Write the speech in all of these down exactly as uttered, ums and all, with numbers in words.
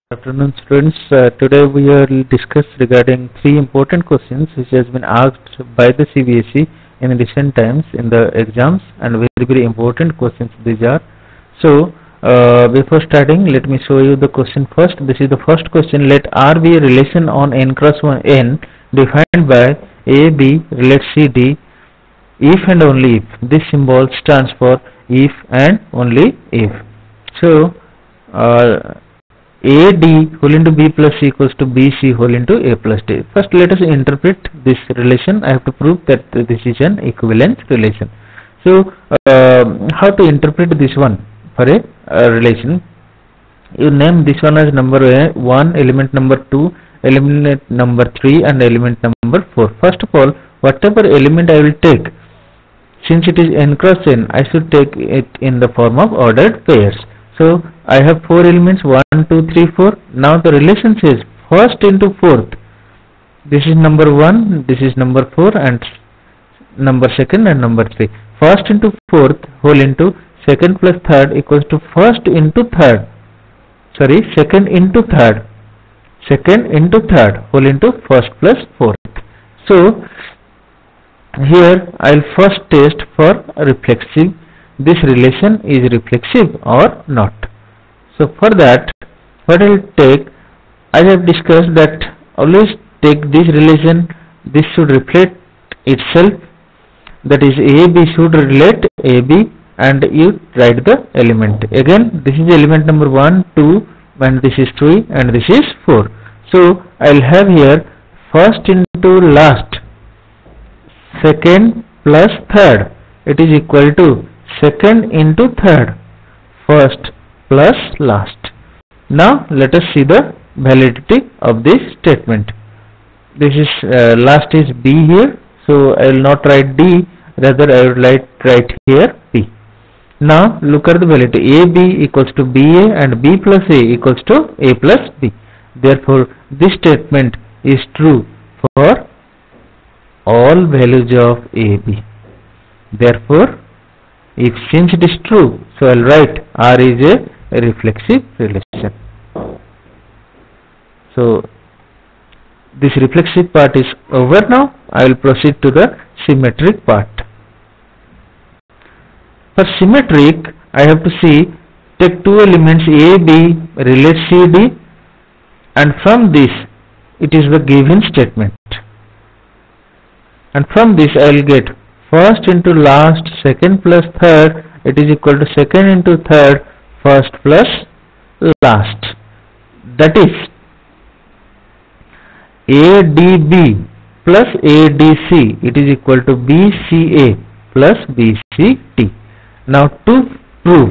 Afternoon, students. Uh, today we will discuss regarding three important questions which has been asked by the C B S E in recent times in the exams, and very very important questions these are. So uh, before starting, let me show you the question first. This is the first question. Let R be a relation on n cross one n defined by A B relate C D if and only if. This symbol stands for if and only if. So uh, A D whole into B plus C equals to B C whole into A plus D. First let us interpret this relation. I have to prove that this is an equivalence relation. So uh, how to interpret this one for a, a relation? You name this one as number one, element number two, element number three and element number four. First of all, whatever element I will take, since it is n cross n, I should take it in the form of ordered pairs. So I have four elements, one, two, three, four. Now the relation says first into fourth. This is number one, this is number four, and number second and number three. First into fourth whole into second plus third equals to first into third. Sorry, second into third. Second into third whole into first plus fourth. So here I will first test for reflexive. This relation is reflexive or not. So for that, what I will take, I have discussed that always take this relation, this should reflect itself, that is A B should relate A B, and you write the element. Again, this is element number one, two, and this is three, and this is four. So I will have here first into last, second plus third, it is equal to second into third, first plus last. Now let us see the validity of this statement. This is uh, last is B here, so I will not write D, rather I would like write here B. Now look at the validity. A B equals to B A and B plus A equals to A plus B. Therefore this statement is true for all values of A B. Therefore, if since it is true, so I will write R is a, a reflexive relation. So this reflexive part is over now. I will proceed to the symmetric part. For symmetric, I have to see, take two elements A, B, relate C, D, and from this it is the given statement. And from this I will get first into last, second plus third, it is equal to second into third, first plus last. That is A D B plus A D C, it is equal to B C A plus B C D. Now to prove,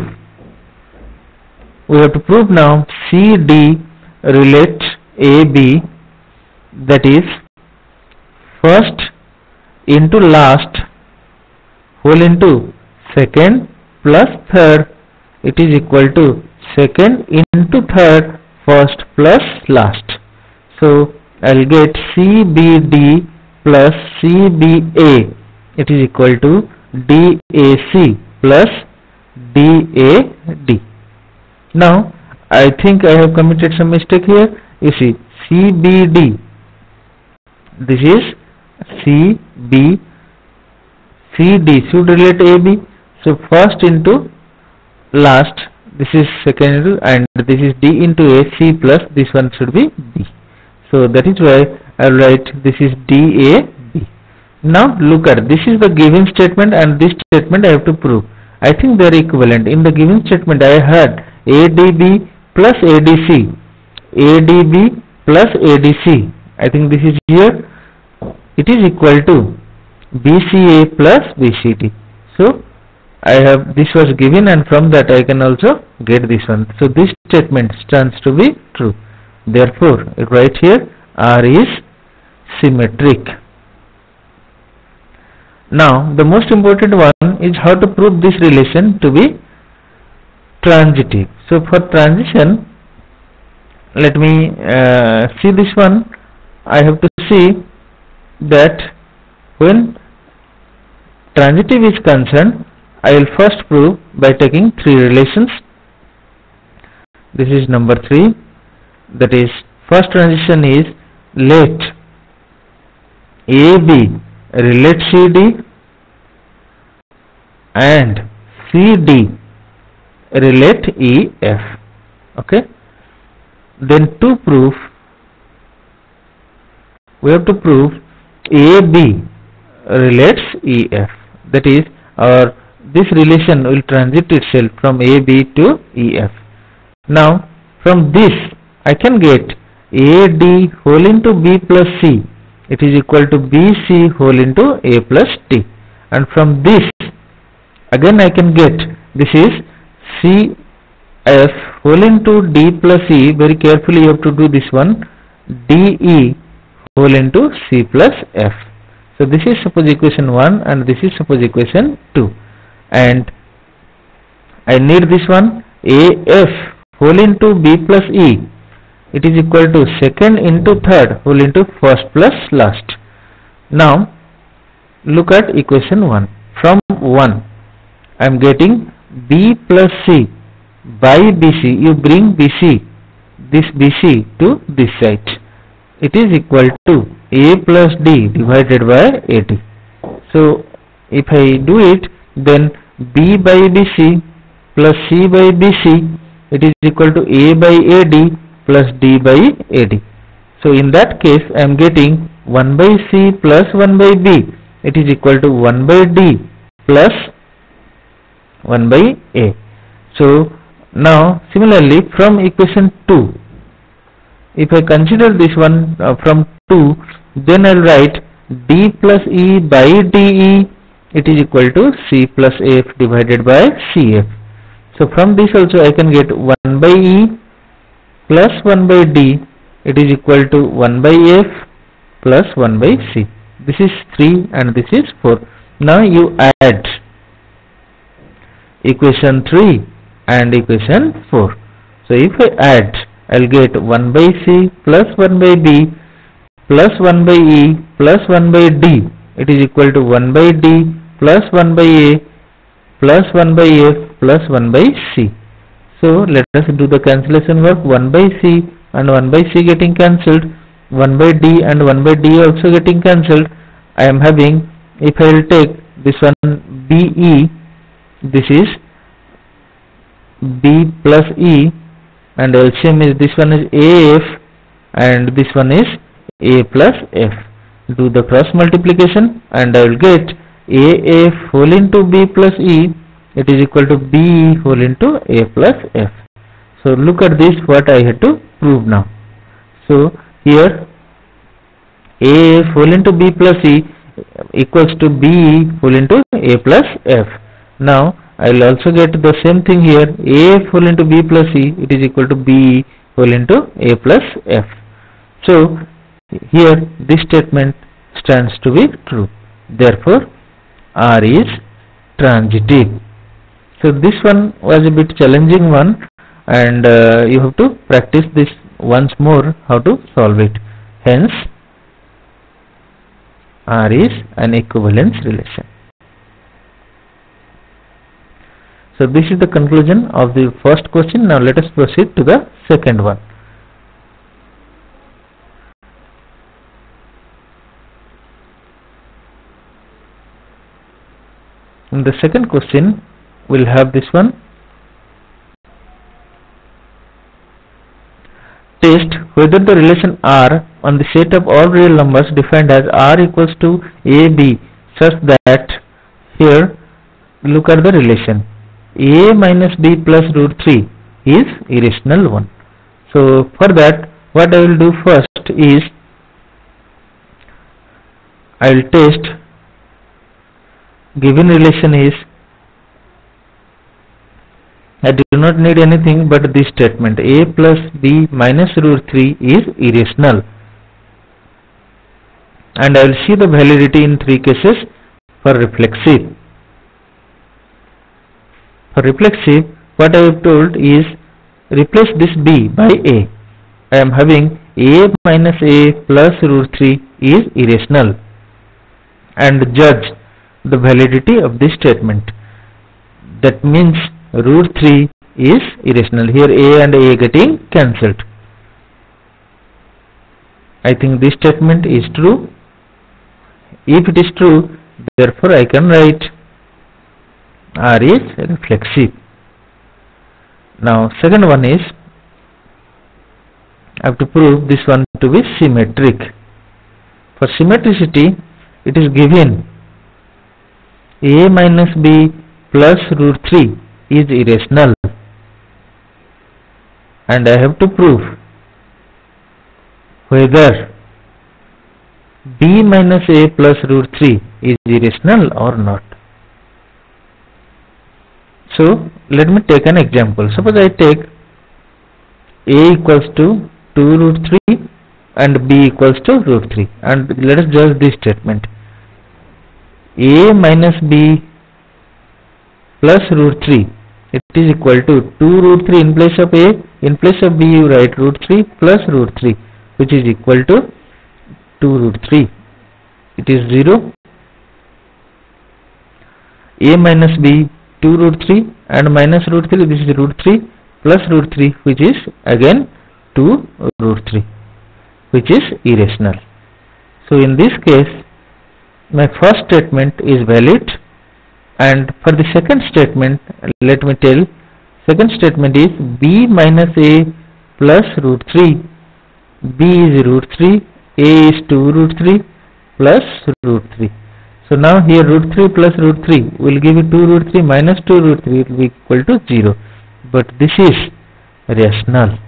we have to prove now C D relate A B, that is first into last whole into second plus third, it is equal to second into third, first plus last. So I will get C B D plus C B A, it is equal to D A C plus D A D. Now I think I have committed some mistake here. You see, C B D, this is C B, C D should relate A B. So first into last, this is second into, and this is D into A, C plus this one should be B. So that is why I will write this is D A B. Now look at, this is the given statement and this statement I have to prove. I think they are equivalent. In the given statement I had A D B plus A D C, A D B plus A D C. I think this is here. It is equal to B C A plus B C D. So I have, this was given, and from that I can also get this one. So this statement stands to be true. Therefore right here R is symmetric. Now the most important one is how to prove this relation to be transitive. So for transition, let me uh, see this one. I have to see that when transitive is concerned, I will first prove by taking three relations. This is number three, That is, first transition is let A B relate C D and C D relate E F. Okay. Then to prove, we have to prove A B relates E F. That is, our this relation will transit itself from A B to E F. Now from this I can get A D whole into B plus C, it is equal to B C whole into A plus D, and from this again I can get this is C F whole into D plus E. Very carefully you have to do this one, D E whole into C plus F. So this is suppose equation one and this is suppose equation two, and I need this one A F whole into B plus E, it is equal to second into third whole into first plus last. Now look at equation one. From one I am getting B plus C by B C. You bring B C, this B C to this side, it is equal to A plus D divided by A D. So if I do it, then B by B C plus C by B C, it is equal to A by A D plus D by A D. So in that case I am getting one by C plus one by B, it is equal to one by D plus one by A. So now similarly from equation two, if I consider this one uh, from two, then I will write D plus E by D E, it is equal to C plus F divided by C F. So from this also I can get one by E plus one by D, it is equal to one by F plus one by C. This is three and this is four. Now you add equation three and equation four. So if I add, I will get one by C plus one by B plus one by E plus one by D, it is equal to one by D plus one by A plus one by F plus one by C. So let us do the cancellation work. one by C and one by C getting cancelled, one by D and one by D also getting cancelled. I am having, if I will take this one B E, this is B plus E, and L C M is this one is A F and this one is A plus F. Do the cross multiplication and I will get A F whole into B plus E, it is equal to B E whole into A plus F. So look at this, what I had to prove now. So here A F whole into B plus E equals to B E whole into A plus F. Now I will also get the same thing here, A F whole into B plus E, it is equal to B E whole into A plus F. So here this statement stands to be true. Therefore R is transitive. So this one was a bit challenging one, and uh, you have to practice this once more how to solve it. Hence R is an equivalence relation. So this is the conclusion of the first question. Now let us proceed to the second one. In the second question we will have this one. Test whether the relation R on the set of all real numbers defined as R equals to A B such that, here look at the relation, A minus B plus root three is irrational one. So for that, what I will do first is I will test given relation is, I do not need anything but this statement, A plus B minus root three is irrational, and I will see the validity in three cases for reflexive. For reflexive, what I have told is replace this B by A. I am having A minus A plus root three is irrational, and judge the validity of this statement. That means root three is irrational. Here A and A getting cancelled. I think this statement is true. If it is true, therefore I can write R is reflexive. Now second one is, I have to prove this one to be symmetric. For symmetricity, it is given A minus B plus root three is irrational, and I have to prove whether B minus A plus root three is irrational or not. So let me take an example. Suppose I take A equals to two root three and B equals to root three, and let us judge this statement. A minus B plus root three, it is equal to two root three in place of A, in place of B you write root three plus root three, which is equal to two root three. It is zero. A minus B, two root three and minus root three, this is root three plus root three, which is again two root three, which is irrational. So in this case my first statement is valid, and for the second statement, let me tell, second statement is B minus A plus root three, B is root three, A is two root three plus root three. So now here root three plus root three will give you two root three minus two root three, it will be equal to zero, but this is rational.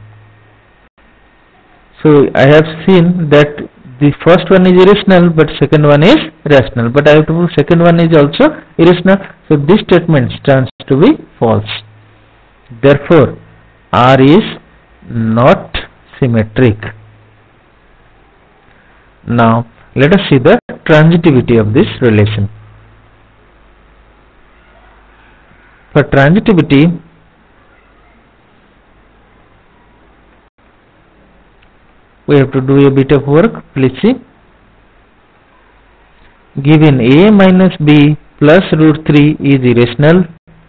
So I have seen that the first one is irrational but second one is rational, but I have to prove second one is also irrational, so this statement stands to be false. Therefore R is not symmetric. Now let us see the transitivity of this relation. For transitivity, we have to do a bit of work. Please see. Given A minus B plus root three is irrational,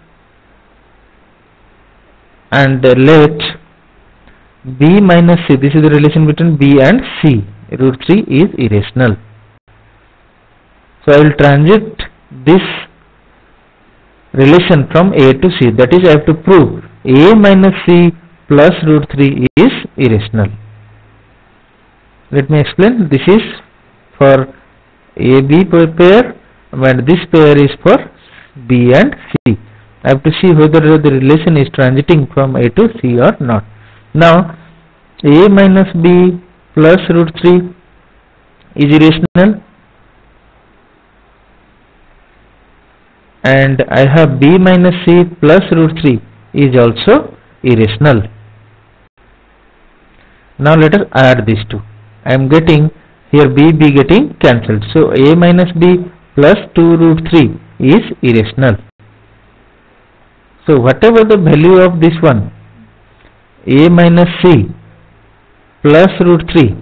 and let B minus C, this is the relation between B and C, root three is irrational. So I will transit this relation from A to C, that is I have to prove A minus C plus root three is irrational. Let me explain. This is for A B pair and this pair is for B and C. I have to see whether the relation is transiting from A to C or not. Now A minus B plus root three is irrational, and I have B minus C plus root three is also irrational. Now let us add these two. I am getting here B, B getting cancelled. So A minus B plus two root three is irrational. So whatever the value of this one, A minus C plus root three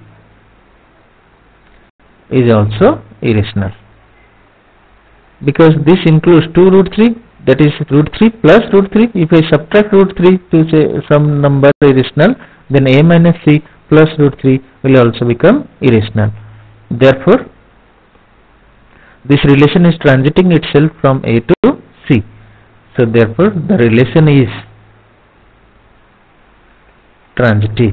is also irrational, because this includes two root three, that is root three plus root three. If I subtract root three to say some number irrational, then A minus C plus root three will also become irrational. Therefore this relation is transiting itself from A to C. So therefore the relation is transitive.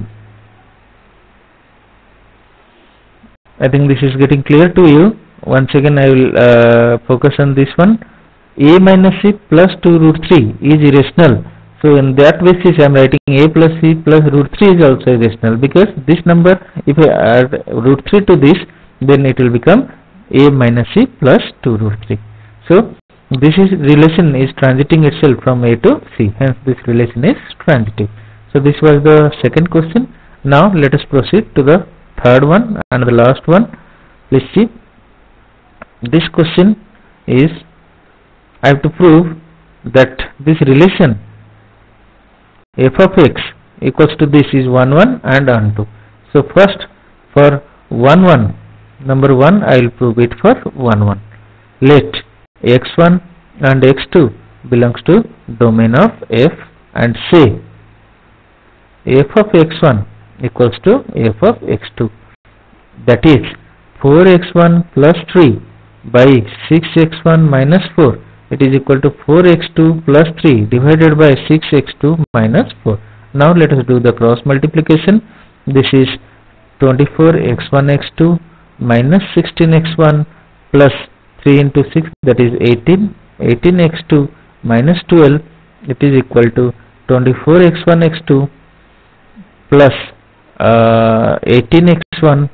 I think this is getting clear to you. Once again I will uh, focus on this one. A minus C plus two root three is irrational. So in that basis I am writing A plus C plus root three is also irrational, because this number, if I add root three to this, then it will become A minus C plus two root three. So this is relation is transiting itself from A to C, hence this relation is transitive. So this was the second question. Now let us proceed to the third one and the last one. Please see. This question is, I have to prove that this relation f of x equals to this is one one and onto. So first for one one, number one I will prove it for one one. Let x one and x two belongs to domain of f, and say f of x one equals to f of x two. that is four x one plus three by six x one minus four. It is equal to four x two plus three divided by six x two minus four. Now let us do the cross multiplication. This is twenty-four x one x two minus sixteen x one plus three into six, that is eighteen. eighteen x two minus twelve, it is equal to twenty-four x one x two plus uh, eighteen x one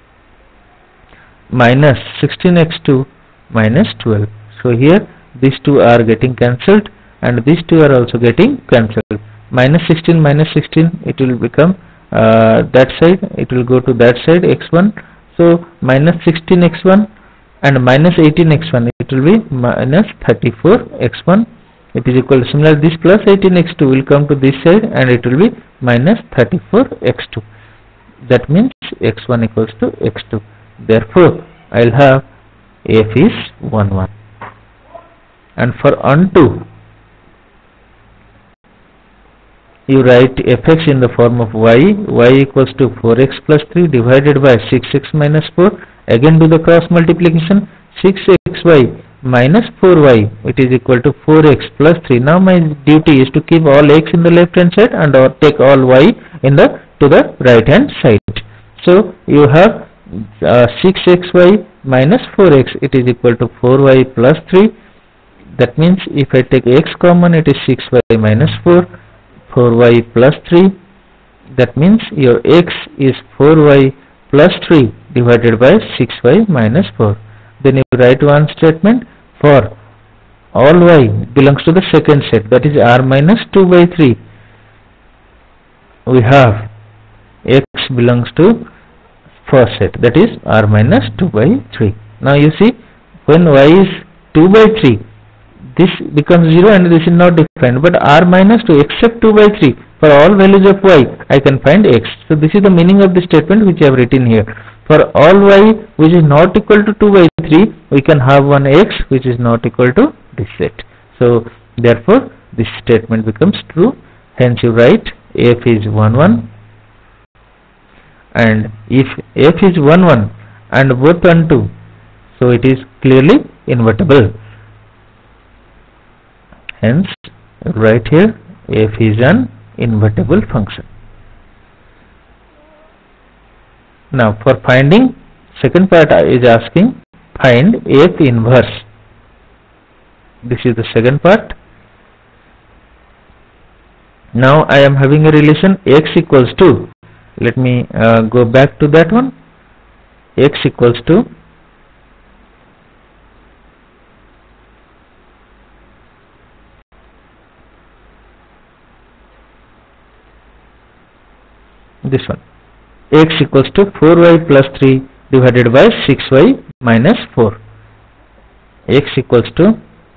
minus sixteen x two minus twelve. So here these two are getting cancelled and these two are also getting cancelled. Minus sixteen minus sixteen, it will become uh, that side, it will go to that side x one. So minus sixteen x one and minus eighteen x one, it will be minus thirty-four x one. It is equal to, similar, this plus eighteen x two will come to this side and it will be minus thirty-four x two. That means x one equals to x two. Therefore I will have f is one one. And for onto, you write fx in the form of y. Y equals to four x plus three divided by six x minus four. Again do the cross multiplication. six x y minus four y, it is equal to four x plus three. Now my duty is to keep all x in the left hand side and or take all y in the to the right hand side. So you have uh, six x y minus four x, it is equal to four y plus three. That means if I take x common, it is six y minus four, four y plus three. That means your x is four y plus three divided by six y minus four. Then you write one statement for all y belongs to the second set, that is r minus two by three. We have x belongs to first set, that is r minus two by three. Now you see, when y is two by three, this becomes zero and this is not defined, but r minus two except two by three, for all values of y I can find x. So this is the meaning of the statement which I have written here. For all y which is not equal to two by three, we can have one x which is not equal to this set. So therefore this statement becomes true. Hence you write f is one one, and if f is one one and both onto, so it is clearly invertible. Hence right here f is an invertible function. Now for finding, second part is asking find f inverse. This is the second part. Now I am having a relation x equals to, let me uh, go back to that one, x equals to this one, x equals to four y plus three divided by six y minus four. X equals to,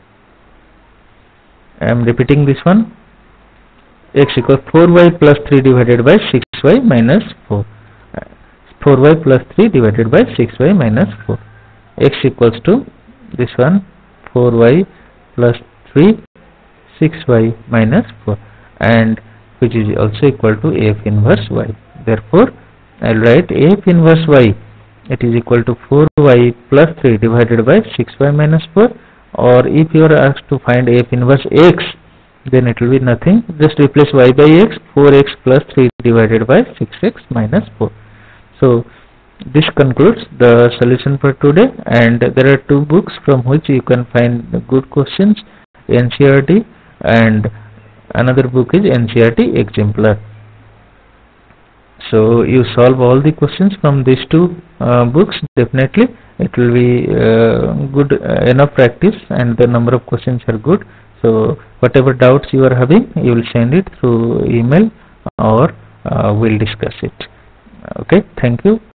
I am repeating this one, x equals four y plus three divided by six y minus four. four y plus three divided by six y minus four. X equals to this one, four y plus three, six y minus four, and which is also equal to f inverse y. Therefore I will write f inverse y, it is equal to four y plus three divided by six y minus four, or if you are asked to find f inverse x, then it will be nothing, just replace y by x, four x plus three divided by six x minus four. So this concludes the solution for today, and there are two books from which you can find good questions, N C E R T, and another book is N C E R T Exemplar. So you solve all the questions from these two uh, books, definitely it will be uh, good uh, enough practice, and the number of questions are good. So whatever doubts you are having, you will send it through email or uh, we'll discuss it. Okay, thank you.